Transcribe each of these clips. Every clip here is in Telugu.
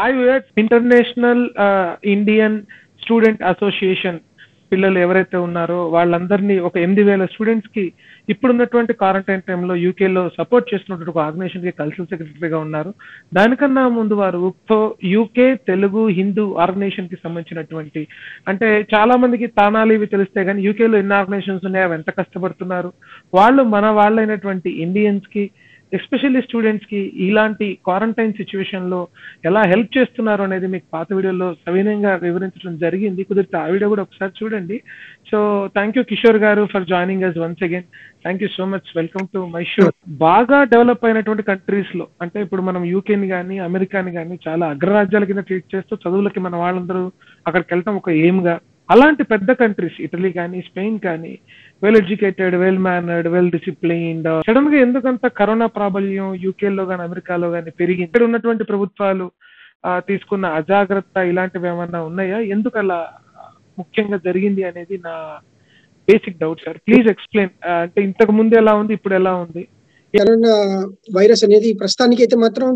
IUET international Indian student association పిల్లలు ఎవరైతే ఉన్నారో వాళ్ళందరినీ ఒక 8,000 స్టూడెంట్స్ కి ఇప్పుడున్నటువంటి క్వారంటైన్ టైంలో యూకేలో సపోర్ట్ చేస్తున్నటువంటి ఒక ఆర్గనైజేషన్ కి కల్చరల్ సెక్రటరీగా ఉన్నారు. దానికన్నా ముందు వారు యూకే తెలుగు హిందూ ఆర్గనైజేషన్ కి సంబంధించినటువంటి, అంటే చాలా మందికి తానాలు ఇవి తెలిస్తే కానీ యూకేలో ఎన్ని ఆర్గనైజేషన్స్ ఉన్నాయో అవి ఎంత కష్టపడుతున్నారు, వాళ్ళు మన వాళ్ళైనటువంటి ఇండియన్స్ కి ఎస్పెషల్లీ స్టూడెంట్స్ కి ఇలాంటి క్వారంటైన్ సిచ్యువేషన్ లో ఎలా హెల్ప్ చేస్తున్నారు అనేది మీకు పాత వీడియోలో సవినయంగా వివరించడం జరిగింది. కుదిరితే ఆ వీడియో కూడా ఒకసారి చూడండి. సో థ్యాంక్ యూ కిషోర్ గారు for joining us once again. Thank you so much. Welcome to my show. బాగా డెవలప్ అయినటువంటి కంట్రీస్ లో, అంటే ఇప్పుడు మనం యూకేని కానీ అమెరికాని కానీ చాలా అగ్రరాజ్యాల కింద ట్రీట్ చేస్తూ చదువులకి మన వాళ్ళందరూ అక్కడికి వెళ్ళటం ఒక ఎయిమ్ గా, అలాంటి పెద్ద కంట్రీస్ ఇటలీ కానీ స్పెయిన్ కానీ well educated, well mannered, well disciplined, sudden గా ఎందుకంత కరోనా ప్రాబల్యం యూకేలో కానీ అమెరికాలో కానీ పెరిగింది? ఇక్కడ ఉన్నటువంటి ప్రభుత్వాలు తీసుకున్న అజాగ్రత్త ఇలాంటివి ఏమన్నా ఉన్నాయా? ఎందుకు అలా ముఖ్యంగా జరిగింది అనేది నా basic doubt sir. Please explain. అంటే ఇంతకు ముందు ఎలా ఉంది, ఇప్పుడు ఎలా ఉంది? కరోనా వైరస్ అనేది ప్రస్తుతానికి అయితే మాత్రం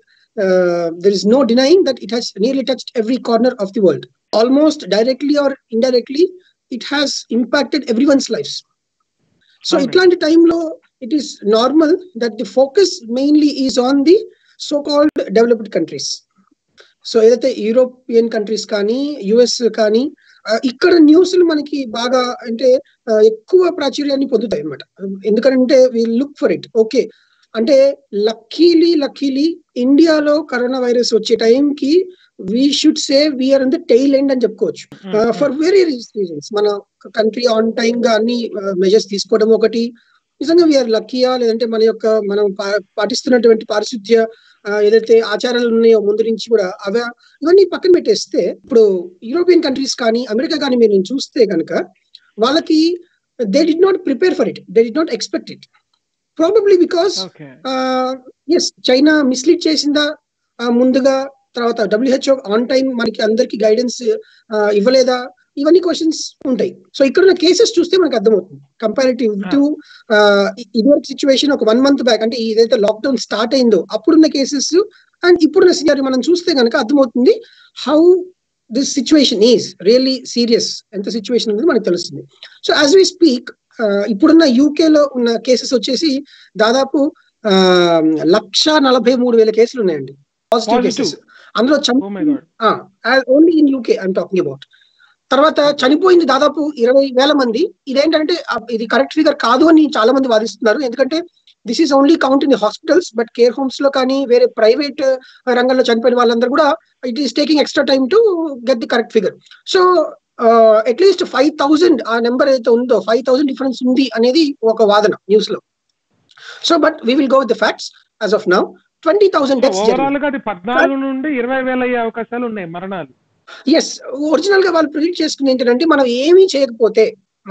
there is no denying that it has nearly touched every corner of the world. Almost directly or indirectly, it has impacted everyone's lives. So itlanti time lo it is normal that the focus mainly is on the so-called developed countries. So edaithe European countries కానీ US కానీ ఇక్కడ న్యూస్లు మనకి బాగా అంటే ఎక్కువ ప్రాచుర్యాన్ని పొందుతాయి అన్నమాట. ఎందుకంటే we look for it. Okay, అంటే లక్కీలీ ఇండియాలో కరోనా వైరస్ వచ్చే టైంకి we should say we're in the tail end అని చెప్పుకోవచ్చు. For very reasons. మన కంట్రీ ఆన్ టైం గా అన్ని మెజర్స్ తీసుకోవడం ఒకటి, నిజంగా వీఆర్ లక్కీయా లేదంటే మనం పాటిస్తున్నటువంటి పారిశుద్ధ్య ఏదైతే ఆచారాలు ఉన్నాయో ముందు నుంచి కూడా ఇవన్నీ పక్కన పెట్టేస్తే, ఇప్పుడు యూరోపియన్ కంట్రీస్ కానీ అమెరికా కానీ మీరు చూస్తే కనుక వాళ్ళకి they did not prepare for it, they did not expect it. Probably because China mislead చేసిందా ముందుగా, తర్వాత WHO ఆన్ టైం మనకి అందరికి గైడెన్స్ ఇవ్వలేదా, ఇవన్నీ క్వశ్చన్స్ ఉంటాయి. సో ఇక్కడ ఉన్న కేసెస్ చూస్తే మనకు అర్థమవుతుంది. కంపారిటివ్ టు ఇదివరకు సిచ్యువేషన్ ఒక 1 month బ్యాక్, అంటే ఏదైతే లాక్డౌన్ స్టార్ట్ అయిందో అప్పుడున్న కేసెస్ అండ్ ఇప్పుడున్న సినారియో మనం చూస్తే కనుక అర్థమవుతుంది how this situation is really serious, ఎంత సిచ్యువేషన్ అనేది మనకు తెలుస్తుంది. సో యాజ్ వి స్పీక్ ఇప్పుడున్న యూకేలో ఉన్న కేసెస్ వచ్చేసి దాదాపు 143,000 కేసులు ఉన్నాయండి, పాజిటివ్ కేసెస్. అందులో only in UK I'm talking about. తర్వాత చనిపోయింది దాదాపు 20,000 మంది. ఇదేంటంటే ఇది కరెక్ట్ ఫిగర్ కాదు అని చాలా మంది వాదిస్తున్నారు. ఎందుకంటే this is only count in the hospitals, but care homes లో కానీ వేరే ప్రైవేట్ రంగంలో చనిపోయిన వాళ్ళందరూ కూడా it is taking extra time to get the correct figure. So at least 5,000 ఆ నెంబర్ ఏదైతే ఉందో 5,000 డిఫరెన్స్ ఉంది అనేది ఒక వాదన న్యూస్ లో. So but we will go with the facts. As of now 20,000 deaths. Overall గా 14 నుండి 20,000 అయ్యే అవకాశాలు ఉన్నాయి మరణాలు. ఎస్, ఒరిజినల్ గా వాళ్ళు ప్రిడిక్ట్ చేసుకుని ఏంటంటే మనం అసలు ఏమీ చేయకపోతే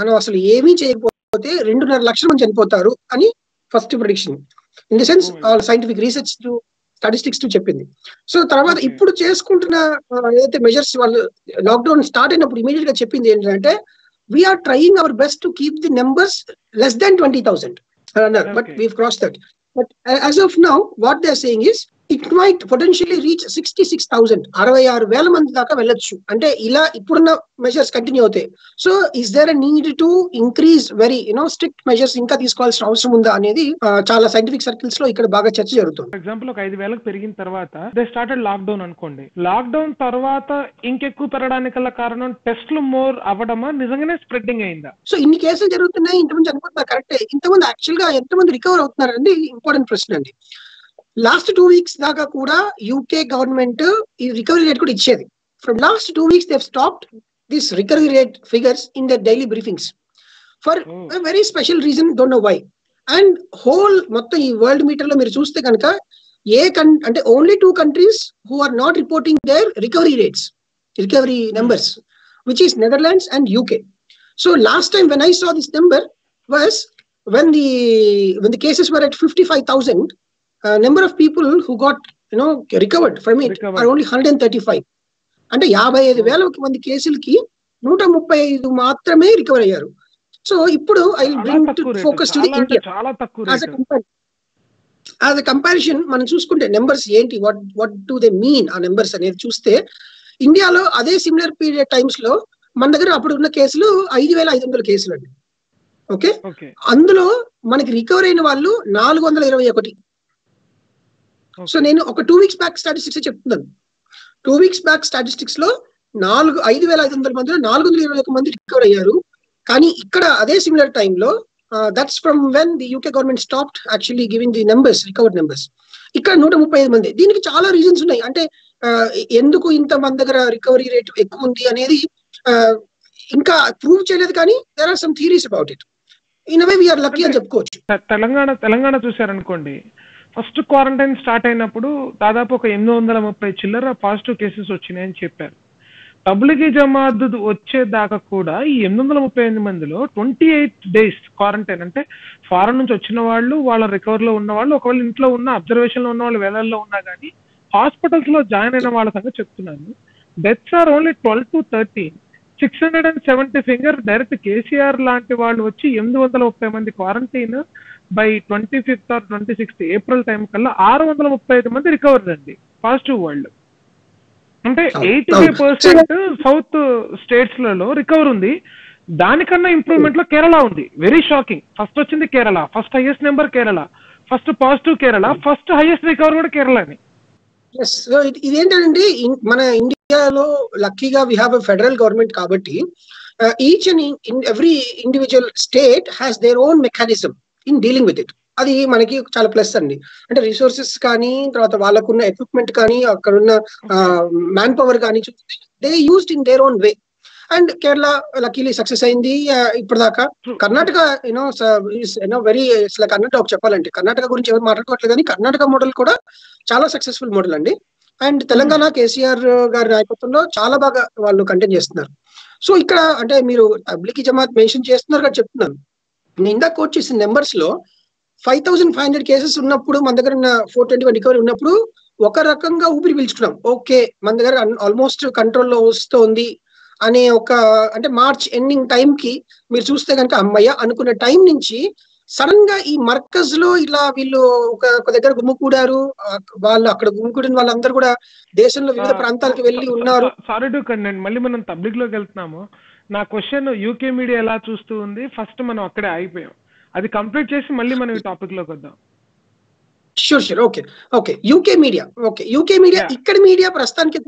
2.5 లక్షల మంది చనిపోతారు అని first prediction. In the sense scientific research to statistics to చెప్పింది. సో తర్వాత ఇప్పుడు చేసుకుంటున్న ఏదైతే మెజర్స్ వాళ్ళు లాక్డౌన్ స్టార్ట్ అయినప్పుడు ఇమీడియట్ గా చెప్పింది ఏంటంటే we're trying our best to keep the numbers less than 20,000 అన్నారు. But we've cross that. But as of now what they are saying is it might potentially reach 66,000, 66,000 మంది దాకా వెళ్ళొచ్చు. అంటే ఇలా ఇప్పుడున్న మెజర్స్ కంటిన్యూ అవుతాయి. So is there a need to increase very strict measures ఇంకా తీసుకోవాల్సిన అవసరం ఉందా అనేది చాలా సైంటిఫిక్ సర్కిల్స్ లో ఇక్కడ బాగా చర్చ జరుగుతుంది. ఫర్ ఎగ్జాంపుల్ ఒక 5,000 పెరిగిన తర్వాత దే స్టార్టెడ్ లాక్డౌన్ అనుకోండి. లాక్డౌన్ తర్వాత ఇంకెక్కువ పెరగడానికి కారణం టెస్ట్లు మోర్ అవ్వడమా, నిజంగానే స్ప్రెడ్డింగ్ అయిందా? సో ఇన్ని కేసులు జరుగుతున్నాయి, ఇంతమంది చనిపోతున్నారు, కరెక్టే. ఇంతమంది యాక్చువల్ గా ఎంతమంది రికవర్ అవుతున్నారు అండి ఇంపార్టెంట్ ప్రశ్న అండి. లాస్ట్ 2 weeks దాకా కూడా యూకే గవర్నమెంట్ ఈ రికవరీ రేట్ కూడా ఇచ్చేది. From last 2 weeks they've stopped this recovery rate figures in their daily briefings for a very special reason, don't know why. And whole మొత్తం ఈ వరల్డ్ మీటర్ లో మీరు చూస్తే కనుక అంటే only 2 countries who are not reporting their recovery numbers, which is Netherlands and UK. So last time when I saw this number was when the cases were at 55,000. Number of people who got recovered from it are only 135. అంటే 55,000 మంది కేసులకి 135 మాత్రమే రికవర్ అయ్యారు. సో ఇప్పుడు I will bring to focus to the India. As a comparison మనం చూసుకుంటే నెంబర్స్ ఏంటి, వాట్ డు దే మీన్ ఆ నెంబర్స్ అనేది చూస్తే, ఇండియాలో అదే సిమిలర్ పీరియడ్ టైమ్స్ లో మన దగ్గర అప్పుడు ఉన్న కేసులు 5,500 కేసులు అండి. ఓకే, అందులో మనకి రికవర్ అయిన వాళ్ళు 421. సో నేను ఒక 2 weeks బ్యాక్ స్టాటిస్టిక్స్ చెప్తున్నాను. 2 weeks బ్యాక్ స్టాటిస్టిక్స్ లో 5,500 మందిలో 421 మంది రికవర్ అయ్యారు. కానీ ఇక్కడ అదే సిమిలర్ టైంలో that's from when the UK government stopped actually giving the numbers, recovered numbers. ఇక్కడ 135 మంది. దీనికి చాలా రీజన్స్ ఉన్నాయి. అంటే ఎందుకు ఇంత మన దగ్గర రికవరీ రేట్ ఎక్కువ ఉంది అనేది ఇంకా ప్రూవ్ చేయలేదు, కానీ there are some theories about it. In away we're lucky అని చెప్పుకోవచ్చు. తెలంగాణ చూసారనుకోండి, ఫస్ట్ క్వారంటైన్ స్టార్ట్ అయినప్పుడు దాదాపు ఒక 830 చిల్లర పాజిటివ్ కేసెస్ వచ్చినాయని చెప్పారు. తబ్లిగీ జమాత్ వచ్చేదాకా కూడా ఈ 838 మందిలో 28 days క్వారంటైన్. అంటే ఫారెన్ నుంచి వచ్చిన వాళ్ళు, వాళ్ళ రికవర్ లో ఉన్న వాళ్ళు, ఒకవేళ ఇంట్లో ఉన్న అబ్జర్వేషన్ లో ఉన్న వాళ్ళు వేలల్లో ఉన్నా కానీ హాస్పిటల్స్ లో జాయిన్ అయిన వాళ్ళ సంగతి చెప్తున్నాను. Deaths are only 12 to 13. 670 finger direct KCR లాంటి వాళ్ళు వచ్చి 830 మంది quarantine by 25th or 26th April టైం కల్లా 635 మంది రికవర్ అండి పాజిటివ్ వాళ్ళు. అంటే 85% సౌత్ స్టేట్స్ లలో రికవర్ ఉంది. దానికన్నా ఇంప్రూవ్మెంట్ లో కేరళ ఉంది. Very shocking. ఫస్ట్ వచ్చింది Kerala, first highest number Kerala, first positive Kerala, first highest recover కూడా కేరళని. ఇదేంటంటే మన ఇండియాలో లక్కీగా we have a federal government కాబట్టి each and every individual state has their own mechanism in dealing with it. అది మనకి చాలా ప్లస్ అండి. అంటే రిసోర్సెస్ కానీ, తర్వాత వాళ్ళకున్న ఎక్విప్మెంట్ కానీ, అక్కడున్న మ్యాన్ పవర్ కానీ చూస్తే they used in their own way. And Kerala luckily success అయింది ఇప్పటిదాకా. కర్ణాటక వెరీ లైక్ అన్నట్టు చెప్పాలంటే కర్ణాటక గురించి ఎవరు మాట్లాడుకోవట్లేదు, కానీ కర్ణాటక మోడల్ కూడా చాలా సక్సెస్ఫుల్ మోడల్ అండి. అండ్ తెలంగాణ కేసీఆర్ గారి నాయకత్వంలో చాలా బాగా వాళ్ళు కంటెంట్ చేస్తున్నారు. సో ఇక్కడ అంటే మీరు తబ్లిగీ జమాత్ మెన్షన్ చేస్తున్నారు కదా, చెప్తున్నాను. నేను ఇందాక కోట్ చేసిన నెంబర్స్ లో 5,500 కేసెస్ ఉన్నప్పుడు మన దగ్గర 421 రికవరీ ఉన్నప్పుడు ఒక రకంగా ఊపిరి పీల్చుకున్నాం. ఓకే, మన దగ్గర ఆల్మోస్ట్ కంట్రోల్లో వస్తుంది అనే ఒక, అంటే మార్చ్ ఎండింగ్ టైం కి మీరు చూస్తే కనుక అమ్మయ్య అనుకున్న టైం నుంచి సడన్ గా ఈ మర్కజ్ లో ఇలా వీళ్ళు ఒక దగ్గర గుమ్ముకూడారు. వాళ్ళు అక్కడ గుమ్ముకూడిన వాళ్ళందరూ కూడా దేశంలో వివిధ ప్రాంతాలకు వెళ్ళి ఉన్నారు. సారీ టు కంటెంట్, మళ్ళీ మనం తబ్లిగ్ లోకి వెళ్తున్నాము. నా క్వశ్చన్ యూకే మీడియా ఎలా చూస్తూ ఉంది, ఫస్ట్ మనం అక్కడే ఆగిపోయాం. అది కంప్లీట్ చేసి మళ్ళీ మనం ఈ టాపిక్ లోకి వద్దాం. షూర్. ఓకే యూకే మీడియా ఇక్కడ మీడియా ప్రస్తుతానికి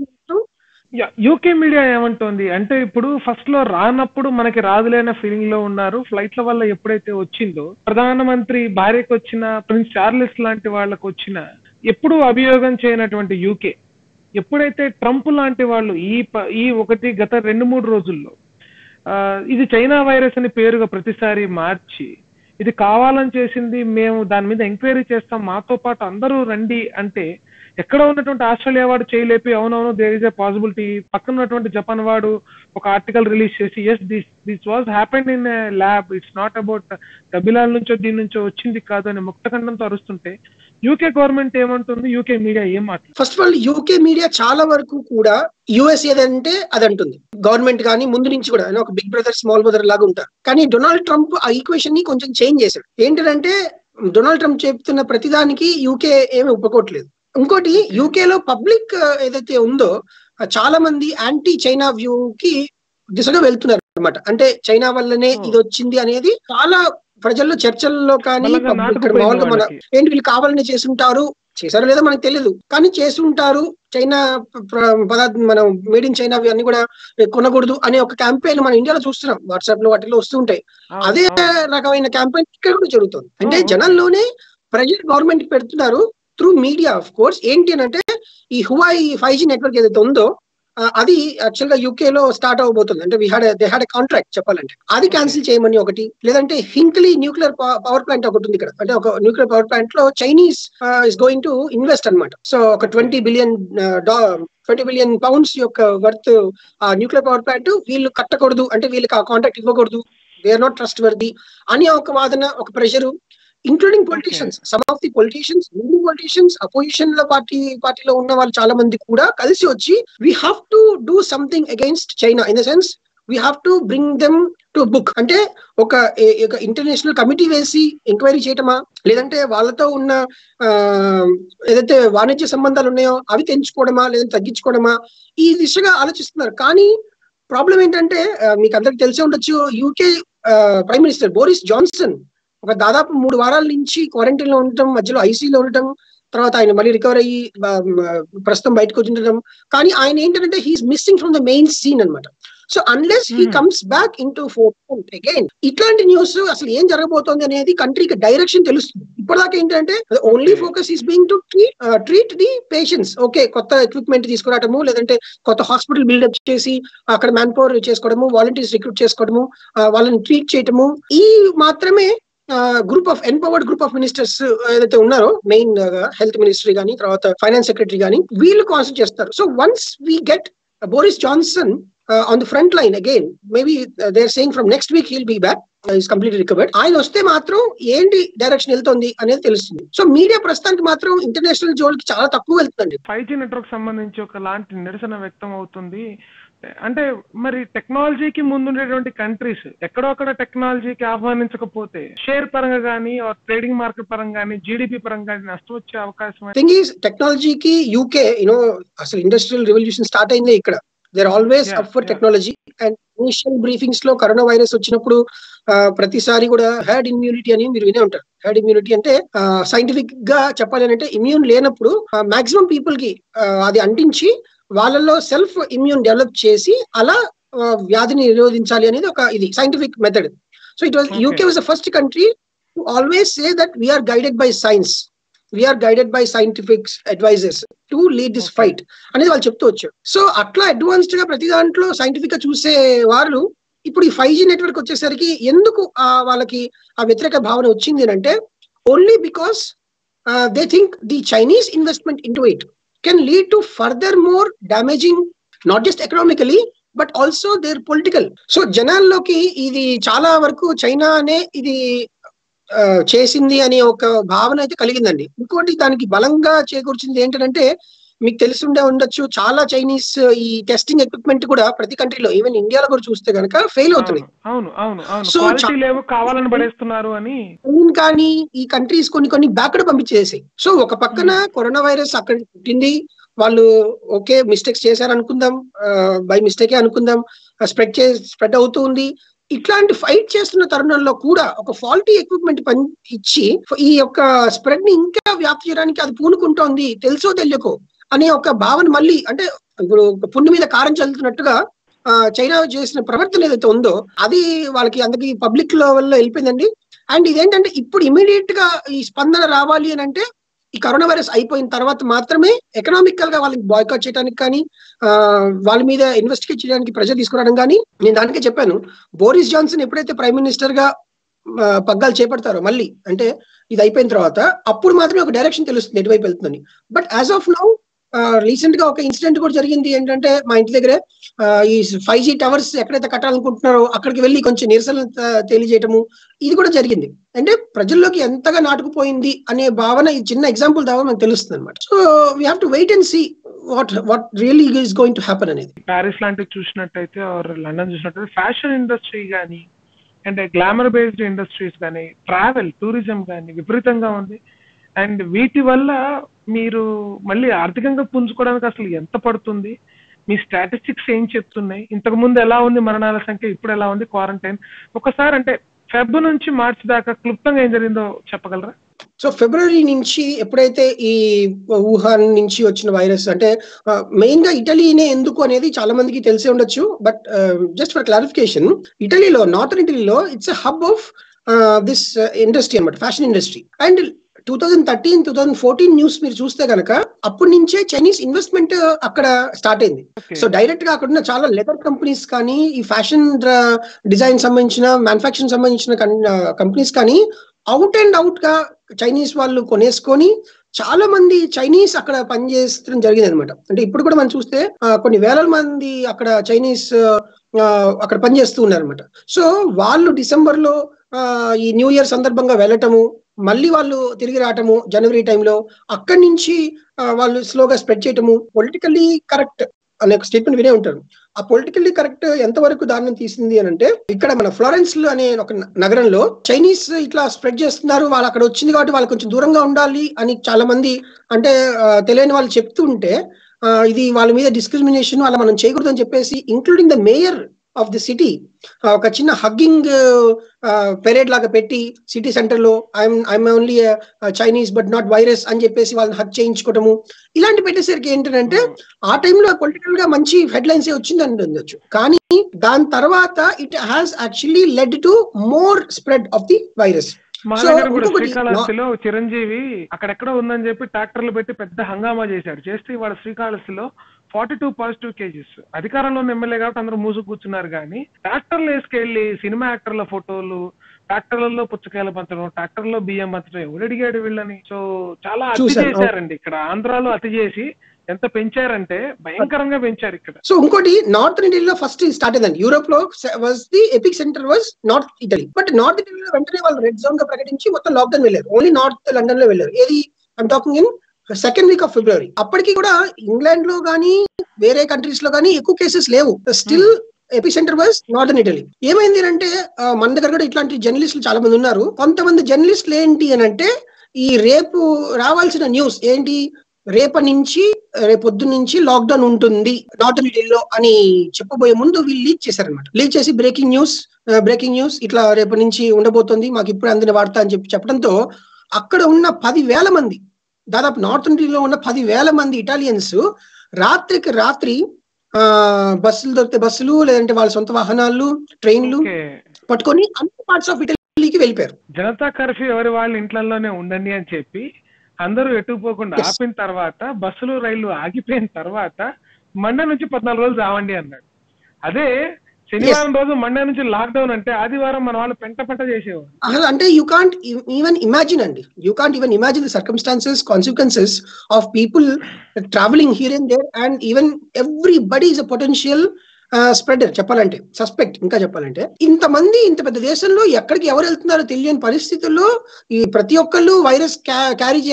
యూకే మీడియా ఏమంటోంది అంటే, ఇప్పుడు ఫస్ట్ లో రానప్పుడు మనకి రాదులేన ఫీలింగ్ లో ఉన్నారు. ఫ్లైట్ల వల్ల ఎప్పుడైతే వచ్చిందో, ప్రధానమంత్రి భార్యకు వచ్చిన, ప్రిన్స్ చార్లెస్ లాంటి వాళ్ళకు వచ్చిన, ఎప్పుడు అభియోగం చేయనటువంటి యూకే ఎప్పుడైతే ట్రంప్ లాంటి వాళ్ళు గత 2-3 రోజుల్లో ఇది చైనా వైరస్ అని పేరుగా ప్రతిసారి మార్చి, ఇది కావాలని చేసింది, మేము దాని మీద ఎంక్వైరీ చేస్తాం, మాతో పాటు అందరూ రండి అంటే, ఎక్కడ ఉన్నటువంటి ఆస్ట్రేలియా వాడు చేయలేపి అవునవును దేర్ ఇస్ ఎ పాసిబిలిటీ, పక్కన ఉన్నటువంటి జపాన్ వాడు ఒక ఆర్టికల్ రిలీజ్ చేసి yes this was happened in lab, it's not about కబిలాల నుంచో దీని నుంచో వచ్చింది కాదు అని ముక్తఖండంతో అరుస్తుంటే, యూకే గవర్నమెంట్ ఏమంటుంది, యూకే మీడియా ఏం మాట్లాడుతుంది? First of all UK media చాలా వరకు కూడా యుఎస్ ఏదంటే అది అంటుంది. గవర్నమెంట్ కానీ ముందు నుంచి కూడా ఒక బిగ్ బ్రదర్ స్మాల్ బ్రదర్ లాగా ఉంటారు. కానీ డొనాల్డ్ ట్రంప్ ఆ ఈక్వేషన్ ని కొంచెం చేంజ్ చేశాడు. ఏంటంటే డొనాల్డ్ ట్రంప్ చెప్తున్న ప్రతిదానికి యూకే ఏమి ఒప్పుకోవట్లేదు. ఇంకోటి, యూకేలో పబ్లిక్ ఏదైతే ఉందో చాలా మంది యాంటీ చైనా వ్యూ కి దిశగా వెళ్తున్నారు అనమాట. అంటే చైనా వల్లనే ఇది వచ్చింది అనేది చాలా ప్రజల్లో చర్చల్లో కానీ, మామూలుగా మన ఏంటి వీళ్ళు కావాలని చేశారో లేదో మనకు తెలియదు, కానీ చేసుంటారు. చైనా పదార్థం మనం మేడ్ ఇన్ చైనా అన్ని కూడా కొనకూడదు అనే ఒక క్యాంపెయిన్ మన ఇండియాలో చూస్తున్నాం. వాట్సాప్ లో వాటిలో వస్తుంటాయి. అదే రకమైన క్యాంపెయిన్ ఇక్కడ కూడా జరుగుతుంది. అంటే జనాల్లోనే ప్రెజర్ గవర్నమెంట్ పెడుతున్నారు త్రూ మీడియా. ఆఫ్ కోర్స్ ఏంటి అని అంటే, ఈ హువాయి 5G నెట్వర్క్ ఏదైతే ఉందో అది యాక్చువల్ గా యూకే లో స్టార్ట్ అవబోతుంది. అంటే దే హ్యాడ్ ఎ కాంట్రాక్ట్ చెప్పాలంటే, అది క్యాన్సిల్ చేయమని ఒకటి, లేదంటే హింక్లీ న్యూక్లియర్ పవర్ ప్లాంట్ ఒకటి ఉంది ఇక్కడ. అంటే ఒక న్యూక్లియర్ పవర్ ప్లాంట్ లో Chinese is going to invest అనమాట. సో ఒక 20 బిలియన్ పౌండ్స్ యొక్క వర్త్ ఆ న్యూక్లియర్ పవర్ ప్లాంట్ వీళ్ళు కట్టకూడదు, అంటే వీళ్ళకి ఆ కాంట్రాక్ట్ ఇవ్వకూడదు, they are not trustworthy అని ఒక వాదన, ఒక pressure, including politicians. Some of the politicians opposition లో పార్టీలో ఉన్న వాళ్ళు చాలా మంది కూడా కలిసి వచ్చి we have to do something against China. In the sense we have to bring them to book. అంటే ఒక ఇంటర్నేషనల్ కమిటీ వేసి ఎంక్వైరీ చేయటమా, లేదంటే వాళ్ళతో ఉన్న ఏదైతే వాణిజ్య సంబంధాలు ఉన్నాయో అవి తెంచుకోవడమా, లేదంటే తగ్గించుకోవడమా, ఈ దిశగా ఆలోచిస్తున్నారు. కానీ ప్రాబ్లం ఏంటంటే మీకు అందరికి తెలిసే ఉండొచ్చు, UK prime minister Boris Johnson ఒక దాదాపు 3 వారాల నుంచి క్వారంటైన్ లో ఉండటం, మధ్యలో ఐసీలో ఉండటం, తర్వాత ఆయన మళ్ళీ రికవర్ అయ్యి ప్రస్తుతం బయటకు ఉండటం. కానీ ఆయన ఏంటంటే he is missing from the main scene అనమాట. So unless he comes back in to forefront again, ఇట్లాంటి న్యూస్ అసలు ఏం జరగబోతోంది అనేది కంట్రీకి డైరెక్షన్ తెలుస్తుంది. ఇప్పటిదాకా ఏంటంటే only focus is being to treat the patients. Okay, కొత్త ఎక్విప్మెంట్ తీసుకురావటము, లేదంటే కొత్త హాస్పిటల్ బిల్డప్ చేసి అక్కడ మ్యాన్ పవర్ చేసుకోవడము, వాలంటీర్స్ రిక్రూట్ చేసుకోవడము, వాళ్ళని ట్రీట్ చేయటము, ఈ మాత్రమే group of empowered group of ministers ఏదైతే ఉన్నారో, మెయిన్ హెల్త్ మినిస్ట్రీ కానీ, తర్వాత ఫైనాన్స్ సెక్రటరీ కానీ, వీళ్ళు కాన్సన్ట్రేట్ చేస్తారు. So once we get Boris Johnson on the front line again, maybe they're saying from next week he'll be back, he's completely recovered. ఆయన వస్తే మాత్రం ఏంటి డైరెక్షన్ వెళ్తుంది అనేది తెలుస్తుంది. సో మీడియా ప్రస్తుతానికి మాత్రం ఇంటర్నేషనల్ జోన్కి చాలా తక్కువ వెళ్తుందండి. 5G నెట్వర్క్ సంబంధించి ఒక లాంటి నిరసన వ్యక్తం అవుతుంది. అంటే మరి టెక్నాలజీకి ముందుండేటువంటి కంట్రీస్ ఎక్కడో అక్కడ టెక్నాలజీకి ఆహ్వానించకపోతే షేర్ పరంగా కానీ, ట్రేడింగ్ మార్కెట్ పరంగా కానీ, జీడిపి పరంగా కానీ నష్టం వచ్చే అవకాశం. థింగ్ ఈస్, టెక్నాలజీకి యూకే అసలు ఇండస్ట్రియల్ రెవల్యూషన్ స్టార్ట్ అయిందే ఇక్కడ. They're always up for technology. And initial briefings లో కరోనా వైరస్ వచ్చినప్పుడు ప్రతిసారి కూడా హెర్డ్ ఇమ్యూనిటీ అని మీరు వినే ఉంటారు. హెర్డ్ ఇమ్యూనిటీ అంటే సైంటిఫిక్ గా చెప్పాలి అంటే ఇమ్యూన్ లేనప్పుడు మాక్సిమం పీపుల్ కి అది అంటించి వాళ్ళలో సెల్ఫ్ ఇమ్యూన్ డెవలప్ చేసి అలా వ్యాధిని నిరోధించాలి అనేది ఒక ఇది scientific method. So it was UK was the first country to always say that we are guided by science, we are guided by scientific advisers to lead this fight అనేది వాళ్ళు చెప్తూ వచ్చారు. సో అట్లా అడ్వాన్స్డ్ గా ప్రతి దాంట్లో సైంటిఫిక్ గా చూసే వాళ్ళు ఇప్పుడు ఈ 5G నెట్వర్క్ వచ్చేసరికి ఎందుకు వాళ్ళకి ఆ వ్యతిరేక భావన వచ్చింది అంటే, only because they think the Chinese investment into it can lead to further more damaging, not just economically but also their political. So జనాల్లోకి ఇది చాలా వరకు చైనానే ఇది చేసింది అనే ఒక భావన అయితే కలిగిందండి. ఇంకోటి దానికి బలంగా చేకూర్చింది ఏంటంటే, మీకు తెలిసి ఉండొచ్చు, చాలా చైనీస్ ఈ టెస్టింగ్ ఎక్విప్మెంట్ కూడా ప్రతి కంట్రీలో, ఈవెన్ ఇండియాలో కూడా చూస్తే కనుక ఫెయిల్ అవుతున్నాయి. సో కానీ ఈ కంట్రీస్ కొన్ని బ్యాక్వర్డ్ పంపించేసాయి. సో ఒక పక్కన కరోనా వైరస్ అక్కడ పుట్టింది, వాళ్ళు ఓకే మిస్టేక్స్ చేశారు అనుకుందాం, బై మిస్టేకే అనుకుందాం, స్ప్రెడ్ అవుతూ ఉంది. ఇట్లాంటి ఫైట్ చేస్తున్న తరుణంలో కూడా ఒక ఫాల్టీ ఎక్విప్మెంట్ ఇచ్చి ఈ యొక్క స్ప్రెడ్ ని ఇంకా వ్యాప్తి చేయడానికి అది పూనుకుంటోంది, తెలుసో తెలియకో అనే ఒక భావన మళ్ళీ, అంటే ఇప్పుడు పుండు మీద కారం చల్లుతున్నట్టుగా చైనా చేసిన ప్రవర్తన ఏదైతే ఉందో అది వాళ్ళకి అందరికి పబ్లిక్ లెవెల్లో వెళ్ళిపోయిందండి. అండ్ ఇదేంటంటే ఇప్పుడు ఇమీడియట్ గా ఈ స్పందన రావాలి అని అంటే ఈ కరోనా వైరస్ అయిపోయిన తర్వాత మాత్రమే ఎకనామికల్ గా వాళ్ళకి బాయ్కాట్ చేయడానికి కానీ, వాళ్ళ మీద ఇన్వెస్టిగేట్ చేయడానికి ప్రెజర్ తీసుకురావడం కానీ. నేను దానికే చెప్పాను, బోరిస్ జాన్సన్ ఎప్పుడైతే ప్రైమ్ మినిస్టర్ గా పగ్గాలు చేపడతారో మళ్ళీ, అంటే ఇది అయిపోయిన తర్వాత అప్పుడు మాత్రమే ఒక డైరెక్షన్ తెలుస్తుంది ఎటువైపు వెళ్తుందని. But as of now recent గా ఒక ఇన్సిడెంట్ కూడా జరిగింది. ఏంటంటే మా ఇంటి దగ్గరే ఈ 5G టవర్స్ ఎక్కడైతే కట్టాలనుకుంటున్నారో అక్కడికి వెళ్ళి కొంచెం నిరసన తెలియజేయటము ఇది కూడా జరిగింది. అంటే ప్రజల్లోకి ఎంతగా నాటుకుపోయింది అనే భావన ఈ చిన్న ఎగ్జాంపుల్ ద్వారా మనకు తెలుస్తుంది అనమాట. So we have to wait and see what really is going to happen అనేది. ప్యారిస్ లాంటివి చూసినట్టయితే, లండన్ చూసినట్టయితే ఫ్యాషన్ ఇండస్ట్రీ కానీ, అంటే గ్లామర్ బేస్డ్ ఇండస్ట్రీస్ కానీ, ట్రావెల్ టూరిజం కానీ విపరీతంగా ఉంది. అండ్ వీటి వల్ల మీరు మళ్ళీ ఆర్థికంగా పుంజుకోవడానికి అసలు ఎంత పడుతుంది, మీ స్టాటిస్టిక్స్ ఏం చెప్తున్నాయి, ఇంతకు ముందు ఎలా ఉంది మరణాల సంఖ్య, ఇప్పుడు ఎలా ఉంది క్వారంటైన్, ఒకసారి అంటే ఫెబ్ నుంచి మార్చి దాకా క్లుప్తంగా ఏం జరిగిందో చెప్పగలరా? సో ఫిబ్రవరి నుంచి ఎప్పుడైతే ఈ వుహాన్ నుంచి వచ్చిన వైరస్, అంటే మెయిన్ గా ఇటలీనే ఎందుకు అనేది చాలా మందికి తెలిసే ఉండొచ్చు. బట్ జస్ట్ ఫర్ క్లారిఫికేషన్, ఇటలీలో, నార్థన్ ఇటలీలో it's a hub of this industry అన్నమాట, ఫ్యాషన్ ఇండస్ట్రీ. అండ్ 2013, 2014 న్యూస్ మీరు చూస్తే కనుక అప్పటి నుంచే చైనీస్ ఇన్వెస్ట్మెంట్ అక్కడ స్టార్ట్ అయింది. సో డైరెక్ట్ గా అక్కడ ఉన్న చాలా లెదర్ కంపెనీస్ కానీ, ఈ ఫ్యాషన్ డిజైన్ సంబంధించిన, మ్యానుఫాక్చరింగ్ సంబంధించిన కంపెనీస్ కానీ అవుట్ అండ్ అవుట్ గా చైనీస్ వాళ్ళు కొనేసుకొని చాలా మంది చైనీస్ అక్కడ పనిచేయడం జరిగింది అనమాట. అంటే ఇప్పుడు కూడా మనం చూస్తే కొన్ని వేల మంది అక్కడ చైనీస్ అక్కడ పనిచేస్తూ ఉన్నారు అనమాట. సో వాళ్ళు డిసెంబర్ లో ఈ న్యూ ఇయర్ సందర్భంగా వెళ్ళటము, మళ్ళీ వాళ్ళు తిరిగి రావటము జనవరి టైంలో, అక్కడి నుంచి వాళ్ళు స్లోగా స్ప్రెడ్ చేయటము, పొలిటికల్లీ కరెక్ట్ అనే ఒక స్టేట్మెంట్ వినే ఉంటారు. ఆ పొలిటికల్లీ కరెక్ట్ ఎంతవరకు దారుణం తీసింది అని అంటే, ఇక్కడ మన ఫ్లోరెన్స్ అనే ఒక నగరంలో చైనీస్ ఇట్లా స్ప్రెడ్ చేస్తున్నారు, వాళ్ళు అక్కడ వచ్చింది కాబట్టి వాళ్ళు కొంచెం దూరంగా ఉండాలి అని చాలా మంది అంటే తెలియని వాళ్ళు చెప్తుంటే, ఇది వాళ్ళ మీద డిస్క్రిమినేషన్, అలా మనం చేయకూడదు అని చెప్పేసి including the mayor of the city ఒక చిన్న హగ్గింగ్ పెరేడ్ లాగా పెట్టి సిటీ సెంటర్ లో I'm only Chinese but not virus అని చెప్పేసి వాళ్ళని హగ్ చేయించుకోవటము, ఇలాంటి పెట్టేసరికి ఏంటంటే ఆ టైంలో పొలిటికల్ గా మంచి హెడ్ లైన్స్ వచ్చింది అని ఉండొచ్చు. కానీ దాని తర్వాత it has actually led to more spread of the virus. మా దగ్గర కూడా శ్రీకాళహస్తిలో చిరంజీవి అక్కడెక్కడో ఉందని చెప్పి ట్రాక్టర్లు పెట్టి పెద్ద హంగామా చేశాడు. చేస్తే ఇవాళ శ్రీకాళహస్తిలో 42 పాజిటివ్ కేసెస్. అధికారంలో ఉన్న ఎమ్మెల్యే కాబట్టి అందరూ మూసుకు కూర్చున్నారు, కానీ ట్రాక్టర్లు వేసుకెళ్లి సినిమా యాక్టర్ల ఫోటోలు, ట్రాక్టర్లలో పుచ్చకాయలు పంచడం, ట్రాక్టర్లో బియ్యం పంచడం ఎవడు అడిగాడు వీళ్ళని? సో చాలా అతి చేశారండి ఇక్కడ. ఆంధ్రాలో అతి చేసి ఎంత పెంచారంటే భయంకరంగా పెంచారు ఇక్కడ. సో ఇంకోటి నార్త్ ఇండియాలో ఫస్ట్ స్టార్ట్ అయిందండి. యూరోప్ లో was the epic centre was north Italy. But north ఇటలీలో వెంటనే వాళ్ళు రెడ్ జోన్ గా ప్రకటించి మొత్తం లాక్డౌన్ వెళ్ళారు. ఓన్లీ నార్త్ లండన్ లో వెళ్ళారు. ఏది I'm talking in second week of February. అప్పటికి కూడా ఇంగ్లాండ్ లో గానీ వేరే కంట్రీస్ లో గానీ ఎక్కువ కేసెస్ లేవు. Still epicentre was northern Italy. ఏమైంది అంటే మన దగ్గర కూడా ఇట్లాంటి జర్నలిస్టులు చాలా మంది ఉన్నారు. కొంతమంది జర్నలిస్టులు ఏంటి అని అంటే, ఈ రేపు రావాల్సిన న్యూస్ ఏంటి, రేపటి నుంచి రేపొద్దు నుంచి లాక్డౌన్ ఉంటుంది నార్దర్న్ ఇటలీలో అని చెప్పబోయే ముందు వీళ్ళు లీక్ చేశారనమాట. లీక్ చేసి బ్రేకింగ్ న్యూస్ ఇట్లా రేపటి నుంచి ఉండబోతుంది, మాకు ఇప్పుడు అందిన వార్త అని చెప్పడంతో అక్కడ ఉన్న 10,000 మంది, దాదాపు నార్త్ ఇండియాలో ఉన్న 10,000 మంది ఇటాలియన్స్ రాత్రికి రాత్రి బస్సులు దొరికితే బస్సులు, లేదంటే వాళ్ళ సొంత వాహనాలు, ట్రైన్లు పట్టుకొని అన్ని పార్ట్స్ ఆఫ్ ఇటలీకి వెళ్ళిపోయారు. జనతా కర్ఫ్యూ ఎవరి వాళ్ళ ఇంట్లలోనే ఉండండి అని చెప్పి అందరూ ఎటుపోకుండా ఆపిన తర్వాత, బస్సులు రైళ్లు ఆగిపోయిన తర్వాత మండే నుంచి 14 రోజులు రావండి అన్నాడు. అదే శనివారం రోజు మండే నుంచి లాక్డౌన్ అంటే ఆదివారం మన వాళ్ళు పెంట చేసేవారు. అంటే you can't even imagine the circumstances, consequences of people travelling here and there, and even everybody is a potential spreader. చెప్పాలంటే సస్పెక్ట్. ఇంకా చెప్పాలంటే ఇంతమంది ఇంత పెద్ద దేశంలో ఎక్కడికి ఎవరు వెళ్తున్నారో తెలియని పరిస్థితుల్లో ఈ ప్రతి ఒక్కళ్ళు వైరస్ క్యారీ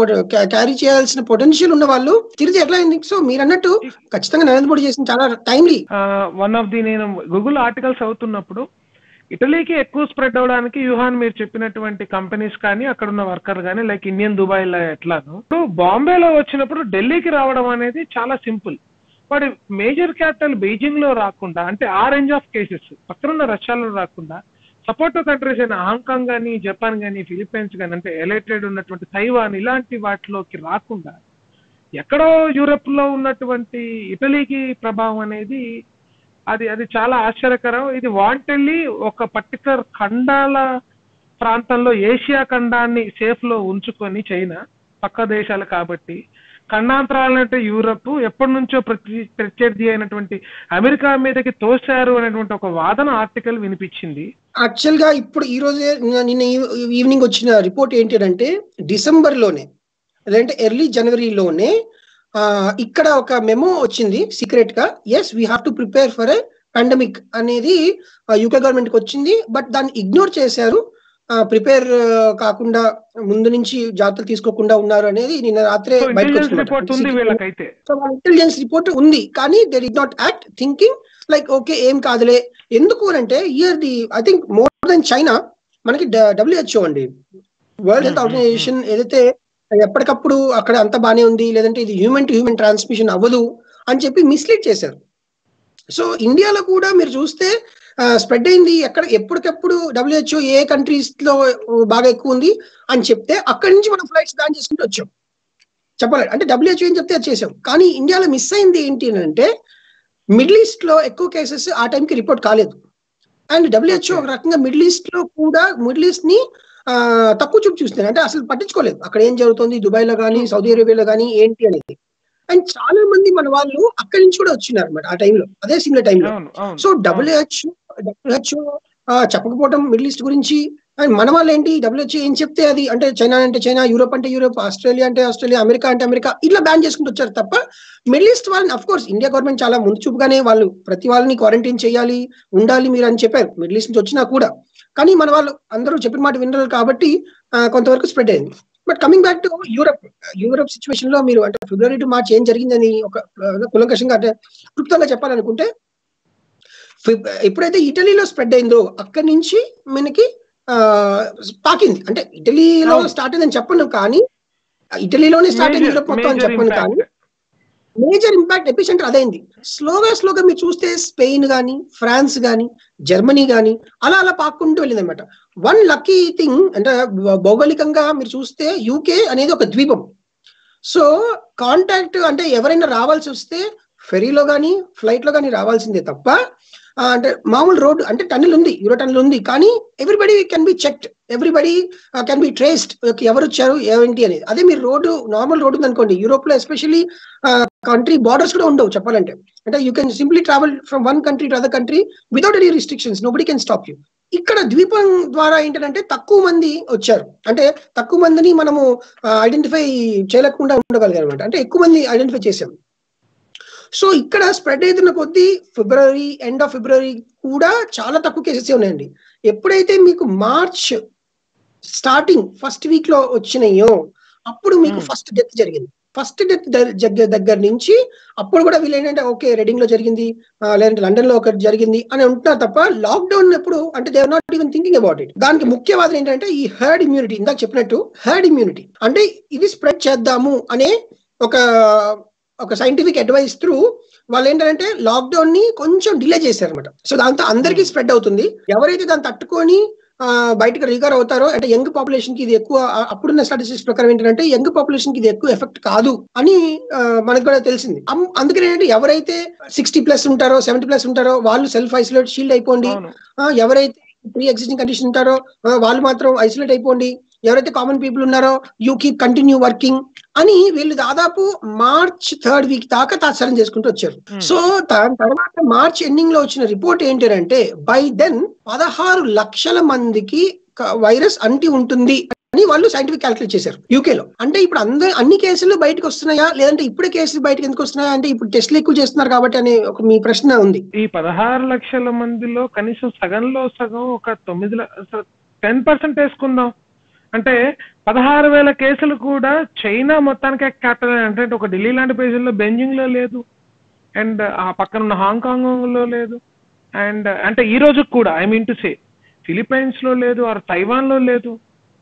చేయాల్సిన పొటెన్షియల్ ఉన్న వాళ్ళు తిరిగి ఎట్లా అయింది? సో మీరు అన్నట్టు ఖచ్చితంగా నరేంద్ర మోడీ చేసిన చాలా టైమ్లీ. వన్ ఆఫ్ ది నేను గూగుల్ ఆర్టికల్స్ అవుతున్నప్పుడు ఇటలీకి ఎక్కువ స్ప్రెడ్ అవడానికి యూహాన్ మీరు చెప్పినటువంటి కంపెనీస్ కానీ అక్కడ ఉన్న వర్కర్లు కానీ లైక్ ఇండియన్ దుబాయ్ లా ఎట్లాను బాంబేలో వచ్చినప్పుడు ఢిల్లీకి రావడం అనేది చాలా simple. But major capital Beijing లో రాకుండా, అంటే ఆ రేంజ్ ఆఫ్ కేసెస్ పక్కనున్న రష్యాలో రాకుండా, సపోర్టివ్ కంట్రీస్ అయిన హాంకాంగ్ కానీ, జపాన్ కానీ, ఫిలిప్పైన్స్ కానీ, అంటే ఎలైటెడ్ ఉన్నటువంటి తైవాన్, ఇలాంటి వాటిలోకి రాకుండా ఎక్కడో యూరోప్ లో ఉన్నటువంటి ఇటలీకి ప్రభావం అనేది అది చాలా ఆశ్చర్యకరం. ఇది వాంటెల్లి ఒక పర్టికులర్ ఖండాల ప్రాంతంలో ఏషియా ఖండాన్ని సేఫ్ లో ఉంచుకొని, చైనా పక్క దేశాలు కాబట్టి, ఖండాంతరాలంటే యూరప్ ఎప్పటి నుంచో ప్రత్యర్థి అయినటువంటి అమెరికా మీదకి తోశారు అనేటువంటి ఒక వాదన ఆర్టికల్ వినిపించింది. యాక్చువల్ గా ఇప్పుడు ఈ రోజే నిన్న ఈవినింగ్ వచ్చిన రిపోర్ట్ ఏంటంటే, డిసెంబర్ లోనే లేదంటే ఎర్లీ జనవరిలోనే ఇక్కడ ఒక మెమో వచ్చింది సీక్రెట్ గా. Yes, we have to prepare for a pandemic అనేది యూకే గవర్నమెంట్ కి వచ్చింది. బట్ దాన్ని ఇగ్నోర్ చేశారు. ప్రిపేర్ కాకుండా ముందు నుంచి జాగ్రత్తలు తీసుకోకుండా ఉన్నారు అనేది నిన్న రాత్రే బయటకు వచ్చింది. సో వాళ్ళ ఇంటెలిజెన్స్ రిపోర్ట్ ఉంది, కానీ they did not act thinking like okay ఏం కాదులే. ఎందుకు అంటే year the I think more than China మనకి WHO అండి, వరల్డ్ హెల్త్ ఆర్గనైజేషన్ ఏదైతే ఎప్పటికప్పుడు అక్కడ అంత బానే ఉంది, లేదంటే ఇది హ్యూమన్ టు హ్యూమన్ ట్రాన్స్మిషన్ అవ్వదు అని చెప్పి మిస్లీడ్ చేశారు. సో ఇండియాలో కూడా మీరు చూస్తే స్ప్రెడ్ అయింది. ఎప్పటికప్పుడు WHO ఏ కంట్రీస్ లో బాగా ఎక్కువ ఉంది అని చెప్తే అక్కడి నుంచి మనం ఫ్లైట్స్ బ్యాన్ చేసుకుంటూ వచ్చాం. చెప్పాలి అంటే WHO ఏం చెప్తే అది చేసాం. కానీ ఇండియాలో మిస్ అయింది ఏంటి అంటే, మిడిల్ ఈస్ట్ లో ఎక్కువ కేసెస్ ఆ టైంకి రిపోర్ట్ కాలేదు. అండ్ WHO ఒక రకంగా మిడిల్ ఈస్ట్ ని తక్కువ చూపు చూస్తున్నారు, అంటే అసలు పట్టించుకోలేదు అక్కడ ఏం జరుగుతుంది దుబాయ్ లో కానీ సౌదీ అరేబియాలో కానీ ఏంటి అనేది. అండ్ చాలా మంది మన వాళ్ళు అక్కడి నుంచి కూడా వచ్చినారు అనమాట ఆ టైంలో, అదే సిమిలర్ టైంలో. సో WHO చెప్పకపోవడం మిడిల్ ఈస్ట్ గురించి, అండ్ మన వాళ్ళు ఏంటి WHO ఏం చెప్తే అది, అంటే చైనా అంటే చైనా, యూరోప్ అంటే యూరోప్, ఆస్ట్రేలియా అంటే ఆస్ట్రేలియా, అమెరికా అంటే అమెరికా, ఇట్లా బ్యాన్ చేసుకుంటూ వచ్చారు తప్ప మిడిల్ ఈస్ట్ వాళ్ళని అఫ్ కోర్స్ ఇండియా గవర్నమెంట్ చాలా ముందు చూపుగానే వాళ్ళు ప్రతి వాళ్ళని క్వారంటైన్ చేయాలి, ఉండాలి మీరు అని చెప్పారు మిడిల్ ఈస్ట్ నుంచి వచ్చినా కూడా. కానీ మన వాళ్ళు అందరూ చెప్పిన మాట వినరు కాబట్టి కొంతవరకు స్ప్రెడ్ అయింది. But coming back to Europe situation లో మీరు అంటే ఫిబ్రవరి టు మార్చ్ ఏం జరిగిందని ఒక కులంకషంగా అంటే క్లుప్తంగా చెప్పాలనుకుంటే, ఎప్పుడైతే ఇటలీలో స్ప్రెడ్ అయిందో అక్కడి నుంచి మనకి పాకింది. అంటే ఇటలీలో స్టార్ట్ అయిందని చెప్పను, కానీ ఇటలీలోనే స్టార్ట్ అయింది యూరప్ మొత్తం అని చెప్పను, కానీ మేజర్ ఇంపాక్ట్ ఎపిసెంటర్ అదైంది. స్లోగా మీరు చూస్తే స్పెయిన్ కానీ, ఫ్రాన్స్ కానీ, జర్మనీ కానీ అలా పాక్కుంటూ వెళ్ళింది అనమాట. వన్ లక్కీ థింగ్ అంటే భౌగోళికంగా మీరు చూస్తే యూకే అనేది ఒక ద్వీపం. సో కాంటాక్ట్ అంటే ఎవరైనా రావాల్సి వస్తే ఫెరీలో కానీ ఫ్లైట్ లో కానీ రావాల్సిందే తప్ప అంటే మామూలు రోడ్డు అంటే టన్నెల్ ఉంది, యూరో టన్నెల్ ఉంది, కానీ everybody can be checked, everybody can be traced, ఎవరు వచ్చారు ఏంటి అనేది. అదే మీరు రోడ్డు నార్మల్ రోడ్డు ఉంది అనుకోండి, యూరోప్ లో ఎస్పెషల్లీ కంట్రీ బార్డర్స్ కూడా ఉండవు చెప్పాలంటే. అంటే you can simply travel from one country to other country without any restrictions, nobody can stop you. ఇక్కడ ద్వీపం ద్వారా ఏంటంటే తక్కువ మంది వచ్చారు, అంటే తక్కువ మందిని మనము ఐడెంటిఫై చేయలేకుండా ఉండగలిగారు అనమాట, అంటే ఎక్కువ మంది ఐడెంటిఫై చేశాం. సో ఇక్కడ స్ప్రెడ్ అవుతున్న కొద్దీ ఫిబ్రవరి, ఎండ్ ఆఫ్ ఫిబ్రవరి కూడా చాలా తక్కువ కేసెస్ ఉన్నాయండి. ఎప్పుడైతే మీకు మార్చ్ స్టార్టింగ్ ఫస్ట్ వీక్ లో వచ్చినాయో అప్పుడు మీకు ఫస్ట్ డెత్ జరిగింది. ఫస్ట్ డెత్ దగ్గర నుంచి అప్పుడు కూడా వీళ్ళు ఏంటంటే ఓకే రెడింగ్ లో జరిగింది, లేదంటే లండన్ లో ఒకటి జరిగింది అని ఉంటున్నారు తప్ప లాక్డౌన్ ఎప్పుడు అంటే they are not even thinking about it. దానికి ముఖ్యవాదం ఏంటంటే ఈ హర్డ్ ఇమ్యూనిటీ, ఇందాక చెప్పినట్టు హర్డ్ ఇమ్యూనిటీ అంటే ఇది స్ప్రెడ్ చేద్దాము అనే ఒక సైంటిఫిక్ అడ్వైస్ త్రూ వాళ్ళు ఏంటంటే లాక్డౌన్ ని కొంచెం డిలే చేశారనమాట. సో దాంతో అందరికీ స్ప్రెడ్ అవుతుంది. ఎవరైతే దాన్ని తట్టుకొని బయటకు రికవర్ అవుతారో అంటే యంగ్ పాపులేషన్ కి ఇది ఎక్కువ, అప్పుడున్న స్టాటిస్టిక్స్ ప్రకారం ఏంటంటే యంగ్ పాపులేషన్ కి ఇది ఎక్కువ ఎఫెక్ట్ కాదు అని మనకు కూడా తెలిసింది. అందుకని ఏంటంటే ఎవరైతే 60+ ఉంటారో 70+ ఉంటారో వాళ్ళు సెల్ఫ్ ఐసోలేట్ షీల్డ్ అయిపోండి, ఎవరైతే ప్రీ ఎగ్జిస్టింగ్ కండిషన్ ఉంటారో వాళ్ళు మాత్రం ఐసోలేట్ అయిపోండి, ఎవరైతే కామన్ పీపుల్ ఉన్నారో యూ కీప్ కంటిన్యూ వర్కింగ్ అని వీళ్ళు దాదాపు మార్చ్ 3rd వీక్ దాకా తాత్సారం చేసుకుంటూ వచ్చారు. సో దాని తర్వాత మార్చ్ ఎండింగ్ లో వచ్చిన రిపోర్ట్ ఏంటంటే బై దెన్ 16 లక్షల మందికి వైరస్ అంటి ఉంటుంది అని వాళ్ళు సైంటిఫిక్ క్యాలిక్యులేట్ చేశారు యూకేలో. అంటే ఇప్పుడు అన్ని కేసులు బయటకు వస్తున్నాయా, లేదంటే ఇప్పుడే కేసులు బయటకు ఎందుకు వస్తున్నాయా అంటే ఇప్పుడు టెస్ట్లు ఎక్కువ చేస్తున్నారు కాబట్టి అనే ఒక మీ ప్రశ్న ఉంది. ఈ 16 లక్షల మందిలో కనీసం సగంలో సగం ఒక 10% వేసుకుందాం అంటే 16,000 కేసులు కూడా చైనా మొత్తానికే క్యాపిటల్ అంటే ఒక ఢిల్లీ లాంటి ప్లేసుల్లో బెంజింగ్ లో లేదు, అండ్ ఆ పక్కన ఉన్న హాంకాంగ్ లో లేదు, అండ్ అంటే ఈ రోజు కూడా I mean to say Philippines లో లేదు, ఆర్ తైవాన్ లో లేదు.